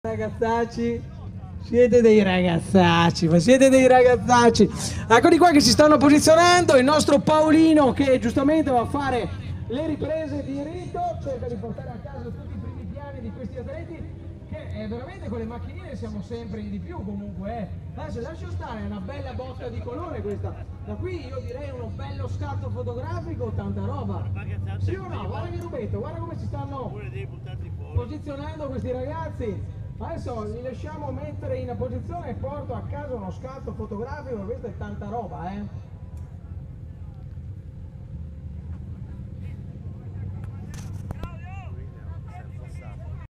Ragazzacci, siete dei ragazzacci, ma siete dei ragazzacci. Eccoli qua che si stanno posizionando. Il nostro Paolino che giustamente va a fare le riprese di rito, cerca di portare a casa tutti i primi piani di questi atleti che veramente con le macchinine siamo sempre in di più comunque. Adesso lascio stare, è una bella botta di colore questa. Da qui io direi uno bello scatto fotografico, tanta roba. Sì o no? Guarda che rubetto, guarda come si stanno posizionando questi ragazzi. Adesso li lasciamo mettere in posizione e porto a casa uno scatto fotografico, questa è tanta roba,